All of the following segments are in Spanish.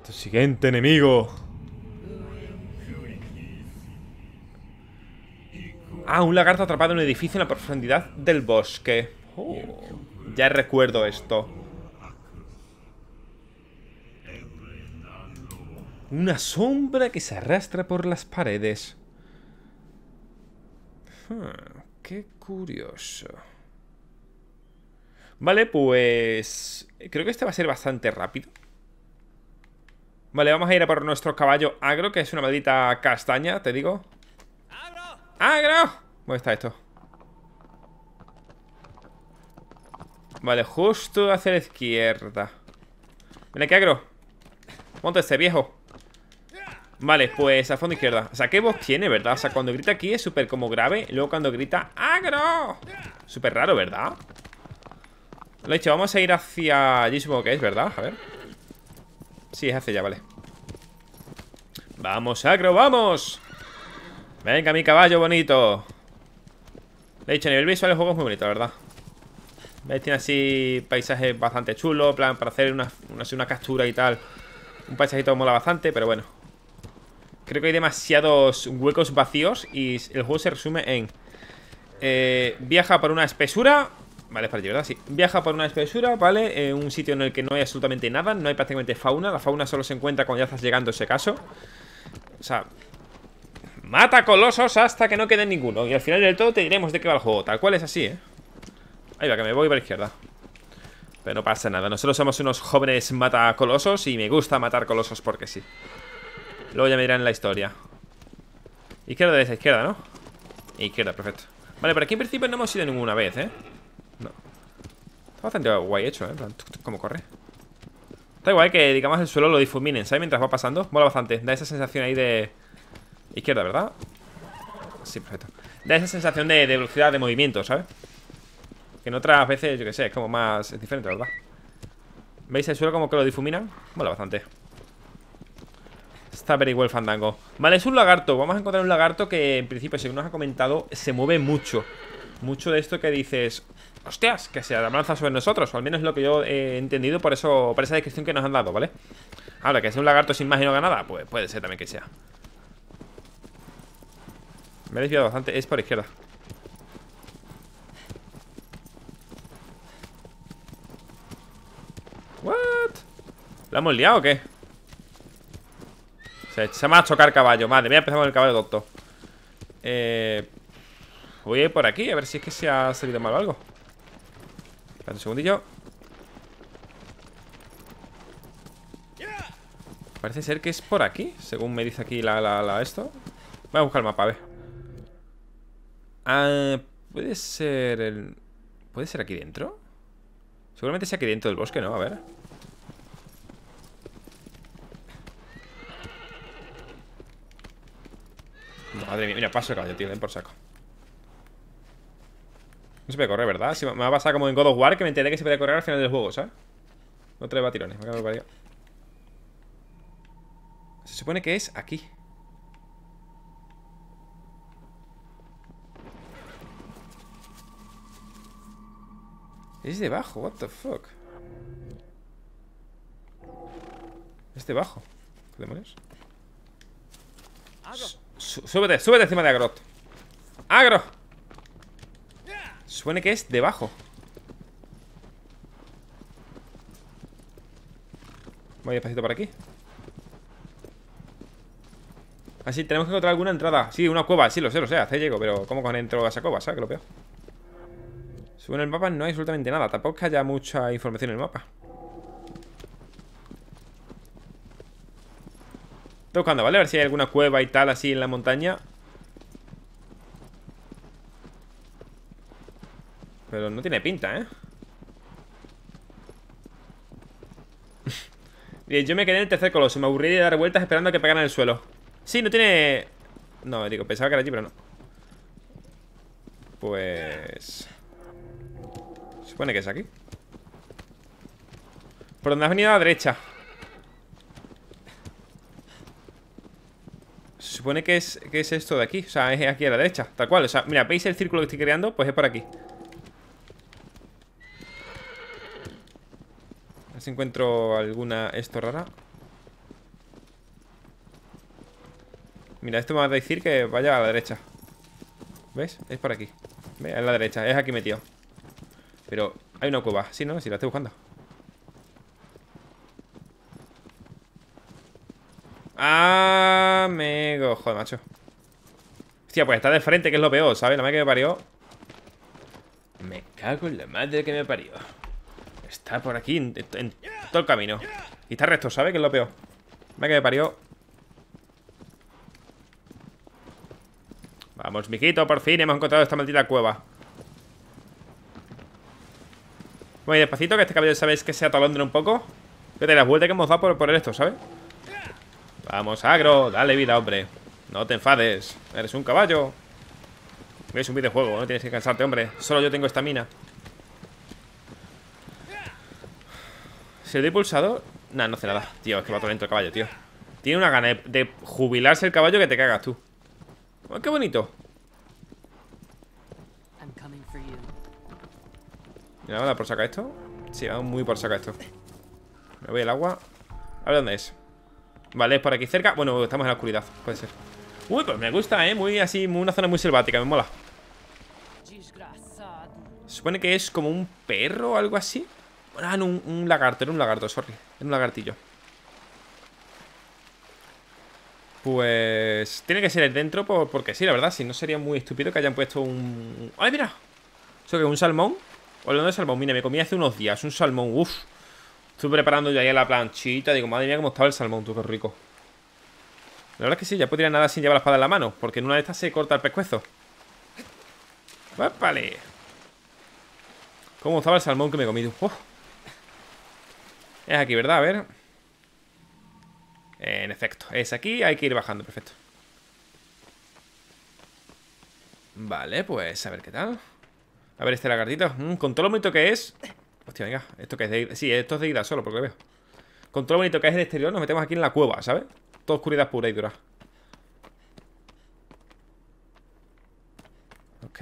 Tu siguiente enemigo. Ah, un lagarto atrapado en un edificio en la profundidad del bosque. Ya recuerdo esto. Una sombra que se arrastra por las paredes. Qué curioso. Vale, pues... creo que este va a ser bastante rápido. Vale, vamos a ir a por nuestro caballo agro, que es una maldita castaña, te digo. ¡Agro! ¿Dónde está esto? Vale, justo hacia la izquierda. Ven aquí, agro. Monta este viejo. Vale, pues a fondo izquierda. O sea, ¿qué voz tiene, verdad? O sea, cuando grita aquí es súper como grave. Y luego cuando grita ¡agro! Súper raro, ¿verdad? Lo he dicho, vamos a ir hacia allí, supongo que es, ¿verdad? A ver. Sí, es hacia allá, vale. ¡Vamos, agro, vamos! Venga, mi caballo bonito. De hecho, a nivel visual el juego es muy bonito, la verdad. ¿Veis? Tiene así paisajes bastante chulos, plan para hacer una captura y tal. Un paisajito mola bastante, pero bueno. Creo que hay demasiados huecos vacíos y el juego se resume en... viaja por una espesura. Vale, es para allí, ¿verdad? Sí. Viaja por una espesura, ¿vale? Un sitio en el que no hay absolutamente nada. No hay prácticamente fauna. La fauna solo se encuentra cuando ya estás llegando a ese caso. O sea... mata colosos hasta que no quede ninguno. Y al final del todo te diremos de qué va el juego. Tal cual es así, ¿eh? Ahí va, que me voy para la izquierda. Pero no pasa nada. Nosotros somos unos jóvenes mata colosos y me gusta matar colosos porque sí. Luego ya me dirán la historia. Izquierda, derecha, izquierda, ¿no? Izquierda, perfecto. Vale, por aquí en principio no hemos ido ninguna vez, ¿eh? No. Está bastante guay hecho, ¿eh? ¿Cómo corre? Está guay que, digamos, el suelo lo difuminen, ¿sabes? Mientras va pasando. Mola bastante. Da esa sensación ahí de... izquierda, ¿verdad? Sí, perfecto. Da esa sensación de velocidad de movimiento, ¿sabes? Que en otras veces, yo que sé, es como más... es diferente, ¿verdad? ¿Veis el suelo como que lo difuminan? Mola bastante. Está very well fandango. Vale, es un lagarto. Vamos a encontrar un lagarto que en principio, según nos ha comentado, se mueve mucho. Mucho de esto que dices... hostias, que se abalanza sobre nosotros. O al menos lo que yo he entendido por eso, por esa descripción que nos han dado, ¿vale? Ahora, que sea un lagarto sin más y no haga nada, pues puede ser también que sea. Me he desviado bastante. Es por izquierda. ¿What? ¿La hemos liado o qué? Se me va a chocar caballo. Madre mía, empezamos con el caballo doctor. Voy a ir por aquí, a ver si es que se ha salido mal o algo. Espera un segundillo. Parece ser que es por aquí, según me dice aquí esto. Voy a buscar el mapa, a ver. Puede ser el... ¿puede ser aquí dentro? Seguramente sea aquí dentro del bosque, ¿no? A ver. Madre mía, mira, paso de caballo, tío, ven por saco. No se puede correr, ¿verdad? Si me va a pasar como en God of War, que me enteré que se puede correr al final del juego, ¿sabes? No trae batirones, me acabo de parir. Se supone que es aquí. Es debajo, what the fuck. Es debajo. ¿Qué demonios? Súbete, súbete encima de Agrot. ¡Agro! Supone que es debajo. Voy despacito por aquí. Así, tenemos que encontrar alguna entrada. Sí, una cueva, sí, lo sé, hasta ahí llego. Pero ¿cómo con entro a esa cueva? ¿Sabes? Que lo peor. Según el mapa no hay absolutamente nada. Tampoco es que haya mucha información en el mapa. Estoy buscando, ¿vale? A ver si hay alguna cueva y tal así en la montaña. Pero no tiene pinta, ¿eh? Bien, yo me quedé en el tercer coloso. Me aburrí de dar vueltas esperando a que pegaran el suelo. Sí, no tiene... no, digo, pensaba que era allí, pero no. Pues... supone que es aquí. Por donde has venido a la derecha. Se supone que es esto de aquí. O sea, es aquí a la derecha, tal cual. O sea, mira, ¿veis el círculo que estoy creando? Pues es por aquí. A ver si encuentro alguna esto rara. Mira, esto me va a decir que vaya a la derecha. ¿Ves? Es por aquí. ¿Ves? Es la derecha, es aquí metido. Pero hay una cueva. Sí, ¿no? Sí, la estoy buscando. Amigo, joder, macho. Hostia, pues está de frente, que es lo peor, ¿sabes? La madre que me parió. Me cago en la madre que me parió. Está por aquí, en todo el camino. Y está recto, ¿sabes? Que es lo peor. La madre que me parió. Vamos, mijito, por fin hemos encontrado esta maldita cueva. Bueno, y despacito, que este caballo, ¿sabéis? Que se atolondra un poco. Fíjate las vueltas que hemos dado por esto, ¿sabes? Vamos, agro, dale vida, hombre. No te enfades, eres un caballo. Es un videojuego, no tienes que cansarte, hombre. Solo yo tengo esta mina. Si le doy pulsador... Nah, no hace nada. Tío, es que va todo lento el caballo, tío. Tiene una gana de jubilarse el caballo que te cagas tú. Oh, qué bonito. Mira, vamos a dar por sacar esto. Sí, vamos muy por sacar esto. Me voy al agua. A ver dónde es. Vale, es por aquí cerca. Bueno, estamos en la oscuridad, puede ser. Uy, pues me gusta, muy así, una zona muy selvática, me mola. Se supone que es como un perro o algo así. Ah, no, un lagarto, era un lagarto, sorry. Era un lagartillo. Pues... tiene que ser el dentro porque sí, la verdad. Si no sería muy estúpido que hayan puesto un... ¡Ay, mira! ¿Eso qué? ¿Un salmón? O hablando de salmón, mira, me comí hace unos días un salmón, uff. Estuve preparando yo ahí en la planchita. Digo, madre mía, cómo estaba el salmón, tú, qué rico. La verdad es que sí, ya podría nada sin llevar la espada en la mano. Porque en una de estas se corta el pescuezo. ¡Vale! ¿Cómo estaba el salmón que me he comido? ¡Oh! Es aquí, ¿verdad? A ver. En efecto, es aquí, hay que ir bajando, perfecto. Vale, pues a ver qué tal. A ver este lagartito, con todo lo bonito que es. Hostia, venga, esto que es de... Sí, esto es de ida solo, porque lo veo. Con todo lo bonito que es el exterior, nos metemos aquí en la cueva, ¿sabes? Toda oscuridad pura y dura. Ok.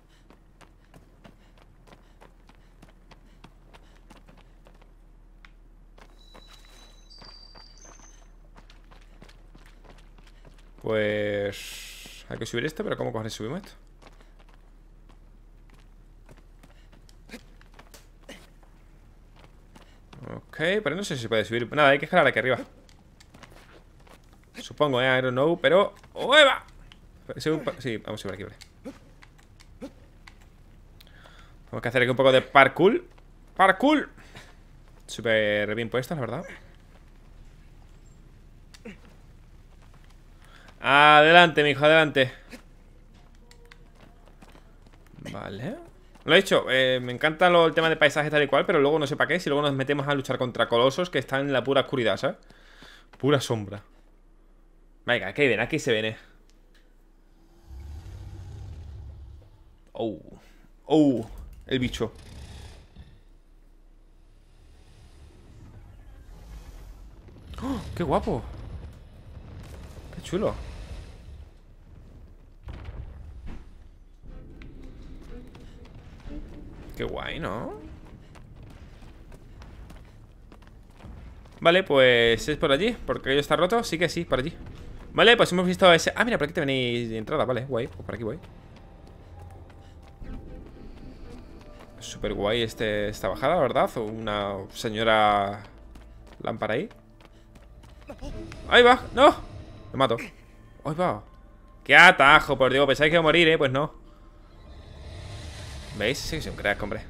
Pues... hay que subir esto, pero ¿cómo cojones subimos esto? Ok, pero no sé si se puede subir. Nada, hay que escalar aquí arriba. Supongo, I don't know, pero... ¡Ueva! Sí, vamos a subir aquí, vale. Tenemos que hacer aquí un poco de parkour. ¡Parkour! Súper bien puesto, la verdad. Adelante, mijo, adelante. Vale. Lo he dicho, me encanta el tema de paisaje tal y cual, pero luego no sé para qué. Si luego nos metemos a luchar contra colosos que están en la pura oscuridad, ¿sabes? Pura sombra. Venga, aquí se viene. Oh. Oh, el bicho. ¡Oh, qué guapo! Qué chulo. Qué guay, ¿no? Vale, pues es por allí. Porque ello está roto, sí que sí, por allí. Vale, pues hemos visto ese... Ah, mira, por aquí te venís de entrada, vale, guay. Pues por aquí voy. Súper guay esta bajada, ¿verdad? O una señora lámpara ahí. ¡Ahí va! ¡No! Me mato. ¡Ahí va! ¡Qué atajo! Por Dios, pensáis que iba a morir, pues no. ¿Veis? Sí que soy un crack, hombre.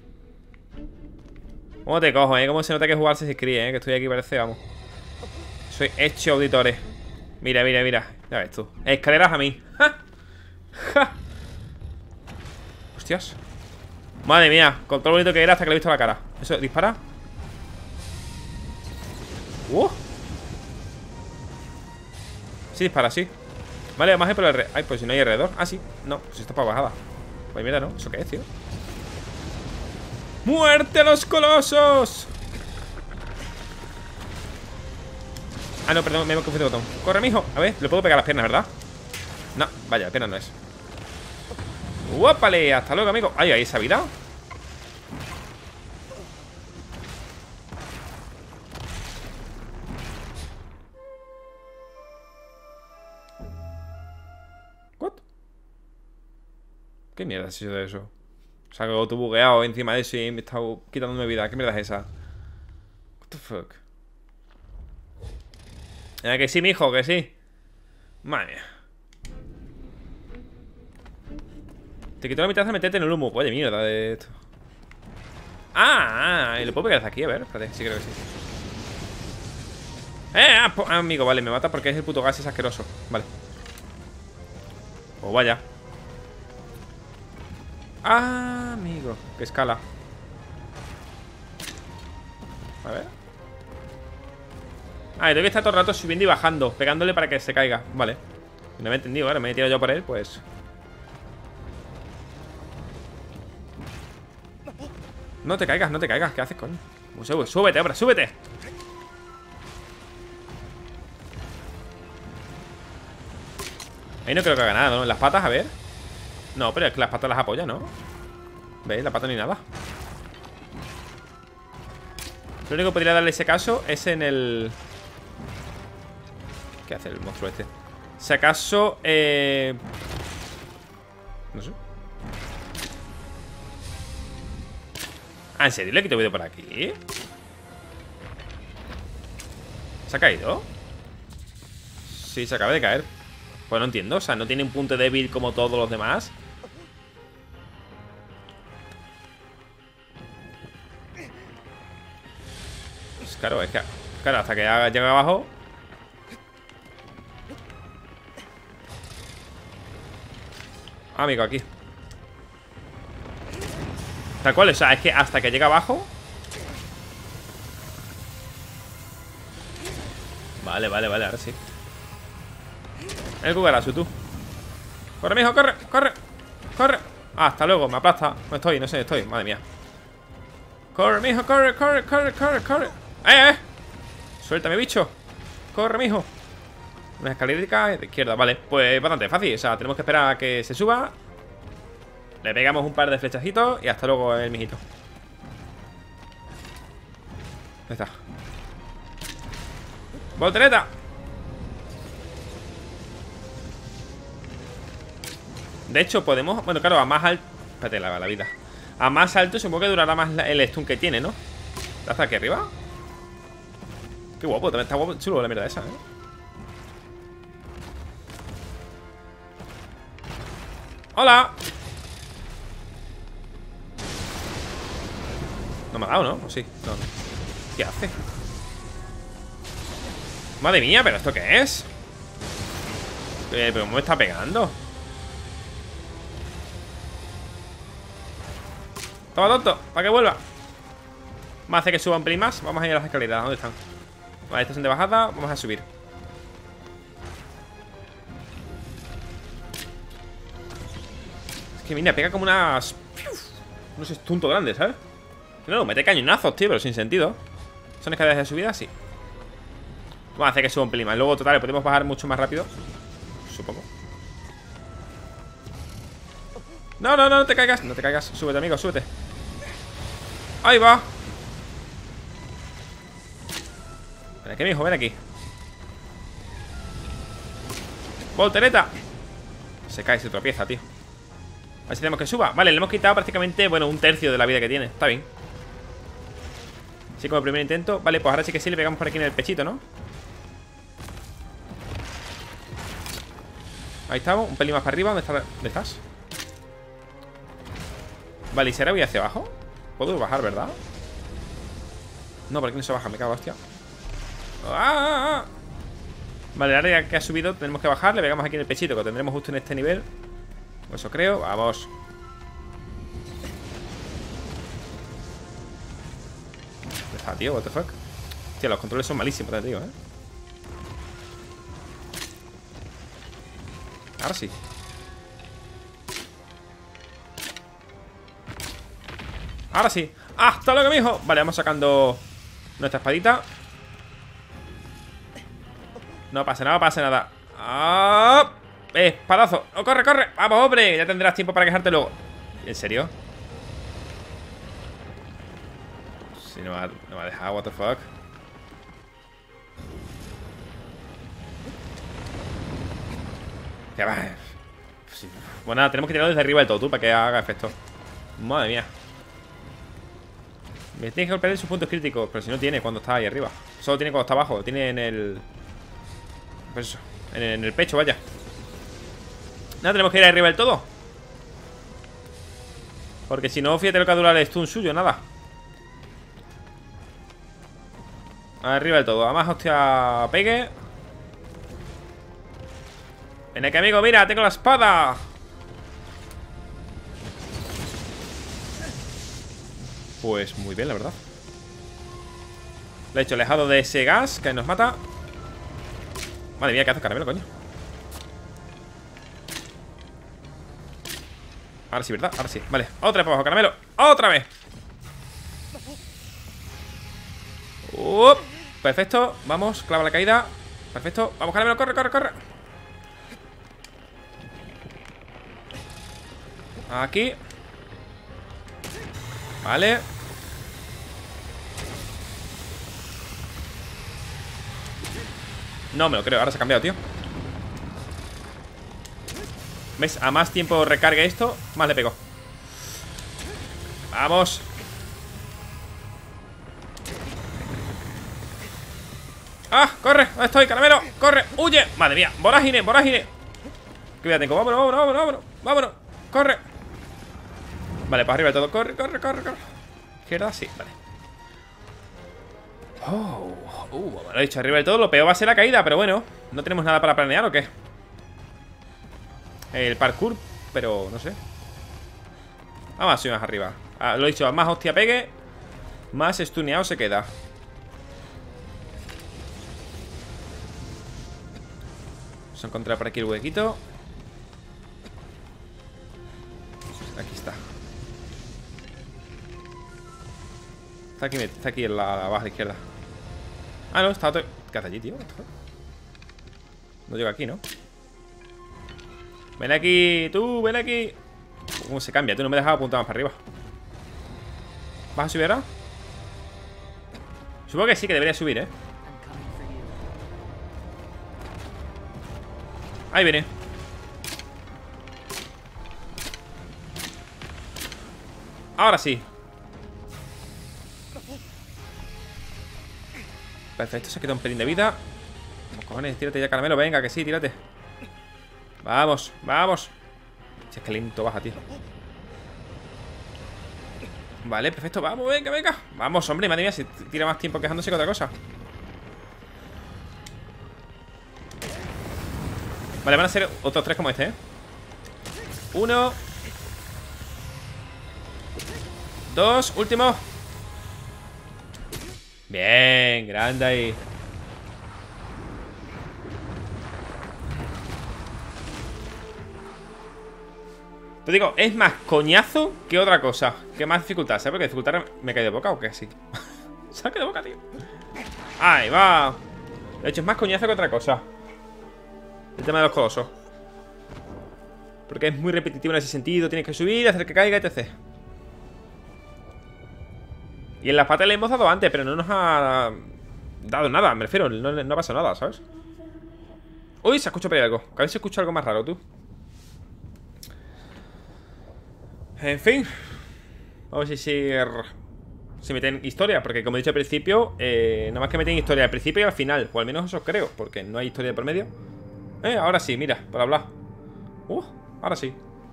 ¿Cómo te cojo, ¿Cómo se nota que jugarse se escribe, Que estoy aquí, parece, vamos. Soy hecho auditores. Mira, mira, mira. Ya ves tú. Escaleras a mí. ¡Ja! ¡Ja! Hostias. Madre mía, con todo lo bonito que era hasta que le he visto la cara. ¿Eso dispara? Sí dispara, sí. Vale, vamos a ir por el alrededor. Ay, pues si no hay alrededor. Ah, sí, no, pues está para bajada. Pues mira, ¿no? ¿Eso qué es, tío? ¡Muerte a los colosos! Ah, no, perdón, me he confundido el botón. Corre, mijo. A ver, le puedo pegar las piernas, ¿verdad? No, vaya, la pierna no es. ¡Guápale! Hasta luego, amigo. Ay, ahí esa vida. ¿Qué mierda es eso de eso? O sea, que tú bugueado encima de eso y me está quitándome vida. ¿Qué mierda es esa? What the fuck. Que sí, mijo, que sí. Madre mía. Te quito la mitad de meterte en el humo. Oye, mierda de esto. Y lo puedo pegar desde aquí, a ver. Espérate, sí creo que sí. Amigo, vale, me mata porque es el puto gas, es asqueroso. Vale. Oh, vaya. Amigo, que escala. A ver. Y tengo que estar todo el rato subiendo y bajando, pegándole para que se caiga. Vale. No me he entendido, ahora me he tirado yo por él, pues. No te caigas, no te caigas. ¿Qué haces, coño? Súbete, hombre, súbete. Ahí no creo que haga nada, ¿no? En las patas, a ver. No, pero es que las patas las apoya, ¿no? ¿Veis? La pata ni nada. Lo único que podría darle ese caso es en el... ¿Qué hace el monstruo este? Si acaso, no sé. ¿En serio le quito video por aquí? ¿Se ha caído? Sí, se acaba de caer. Pues no entiendo, o sea, no tiene un punto débil como todos los demás. Pues claro, es que... Claro, hasta que llega abajo. Amigo, aquí. Tal cual, o sea, es que hasta que llega abajo. Vale, ahora sí. El cucaracho, tú. Corre, mijo, corre. Hasta luego, me aplasta. No estoy, madre mía. Corre, mijo, corre. Suéltame, bicho. Corre, mijo. Una escalerica de izquierda, vale. Pues bastante fácil, o sea, tenemos que esperar a que se suba. Le pegamos un par de flechacitos y hasta luego el mijito. Ahí está. ¡Voltereta! De hecho, podemos... Bueno, claro, a más alto... Espérate, la vida. A más alto supongo que durará más el stun que tiene, ¿no? ¿Hasta aquí arriba? Qué guapo, también está guapo, chulo la mierda esa, ¿eh? ¡Hola! No me ha dado, ¿no? ¿O sí? No. ¿Qué hace? Madre mía, ¿pero esto qué es? ¿Pero cómo me está pegando? Toma, tonto, para que vuelva. Vamos a hacer que suba un pelín más. Vamos a ir a las escaleras, ¿dónde están? Vale, estas son de bajada, vamos a subir. Es que mira, pega como unas... unos estuntos grandes, ¿sabes? No, mete cañonazos, tío, pero sin sentido. ¿Son escaleras de subida? Sí. Vamos a hacer que suba un pelín más. Luego, total, podemos bajar mucho más rápido. Supongo. No te caigas. No te caigas. Súbete, amigo, súbete. Ahí va. Ven aquí, mijo, ven aquí. Voltereta. Se cae, se tropieza, tío. A ver si tenemos que suba. Vale, le hemos quitado prácticamente, bueno, un tercio de la vida que tiene. Está bien. Así como el primer intento. Vale, pues ahora sí que sí le pegamos por aquí en el pechito, ¿no? Ahí estamos, un pelín más para arriba. ¿Dónde estás? Vale, ¿y si ahora voy hacia abajo? Puedo bajar, ¿verdad? No, por aquí no se baja, me cago, hostia. Vale, ahora ya que ha subido tenemos que bajar. Le pegamos aquí en el pechito, que lo tendremos justo en este nivel. Eso creo, vamos. ¿Dónde está, tío? What the fuck. Tío, los controles son malísimos, te digo, ¿eh? Ahora sí. Ahora sí. ¡Hasta luego, mijo! Vale, vamos sacando nuestra espadita. No pasa nada, pasa nada. Espadazo. ¡Oh, corre! ¡Vamos, hombre! Ya tendrás tiempo para quejarte luego. ¿En serio? Si no me ha dejado, what the fuck. ¿Qué va? sí. Bueno, nada, tenemos que tirarlo desde arriba del todo, tú, para que haga efecto. Madre mía. Me tiene que golpear en sus puntos críticos. Pero si no tiene cuando está ahí arriba. Solo tiene cuando está abajo. Tiene en el... Pues eso, en el pecho, vaya. Nada, tenemos que ir arriba del todo. Porque si no, fíjate lo que ha durado el stun suyo, nada. Arriba del todo. Además, hostia, pegue. Ven aquí, amigo, mira, tengo la espada. Pues muy bien, la verdad. Le he hecho alejado de ese gas que nos mata. Madre mía, ¿qué hace caramelo, coño? Ahora sí, ¿verdad? Ahora sí, vale, otra vez para abajo, caramelo. ¡Otra vez! Perfecto, vamos, clava la caída. Perfecto, vamos, caramelo, corre, corre, corre. Aquí. Vale. No me lo creo, ahora se ha cambiado, tío. ¿Ves? A más tiempo recargue esto, más le pego. Vamos. ¡Ah! ¡Corre! ¿Dónde estoy, caramelo? ¡Corre! ¡Huye! ¡Madre mía! ¡Vorágine! ¡Vorágine! Que ya tengo. ¡Vámonos, vámonos, vámonos, vámonos! ¡Vámonos! ¡Corre! Vale, para arriba de todo. ¡Corre, corre, corre, corre! Izquierda, sí, vale. Lo he dicho, arriba del todo. Lo peor va a ser la caída, pero bueno. ¿No tenemos nada para planear o qué? El parkour, pero no sé. Vamos, subir más arriba. Lo he dicho, a más hostia pegue, más stuneado se queda. Vamos a encontrar por aquí el huequito. Aquí está. Está aquí en la baja izquierda. Ah, no, está otro. ¿Qué hace allí, tío? No llega aquí, ¿no? Ven aquí, tú, ven aquí. ¿Cómo se cambia? Tú no me dejas apuntar más para arriba. ¿Vas a subir ahora? Supongo que sí, que debería subir, ¿eh? Ahí viene. Ahora sí. Perfecto, se queda un pelín de vida. Vamos, cojones, tírate ya, caramelo. Venga, que sí, tírate. Vamos, vamos. Si es que lento baja, tío. Vale, perfecto, vamos, venga, venga. Vamos, hombre, madre mía, si tira más tiempo quejándose que otra cosa. Vale, van a ser otros 3 como este, ¿eh? 1 2, último. Bien, grande ahí. Te digo, es más coñazo que otra cosa. Que más dificultad, ¿sabes? Porque dificultad me cae de boca o qué, sí. Se ha caído de boca, tío. Ahí va. De hecho, es más coñazo que otra cosa. El tema de los colosos. Porque es muy repetitivo en ese sentido. Tienes que subir, hacer que caiga, etc. Y en las patas le hemos dado antes, pero no nos ha dado nada, me refiero. No ha pasado nada, ¿sabes? Uy, se ha escuchado por ahí algo. Que a veces se escucha algo más raro, tú. En fin. Vamos a ver si meten historia. Porque como he dicho al principio, nada más que meten historia al principio y al final. O al menos eso creo, porque no hay historia de por medio. Ahora sí, mira, para hablar. Ahora sí.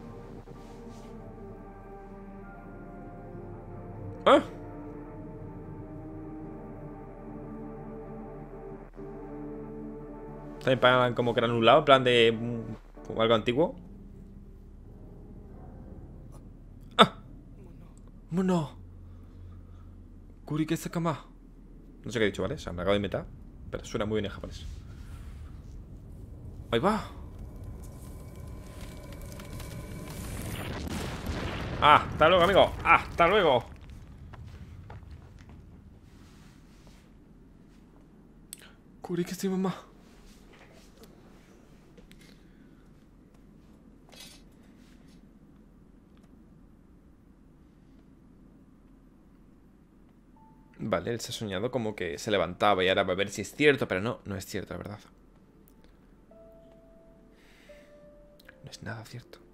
Está en plan como granulado, en plan de como algo antiguo. ¡Mono! Kuri que sakama. No sé qué he dicho, ¿vale? O sea, me acabo de inventar. Pero suena muy bien en japonés. Ahí va. Hasta luego, amigo. Hasta luego. Kuri que estoy mamá. Vale, él se ha soñado como que se levantaba y ahora va a ver si es cierto, pero no es cierto, la verdad. No es nada cierto.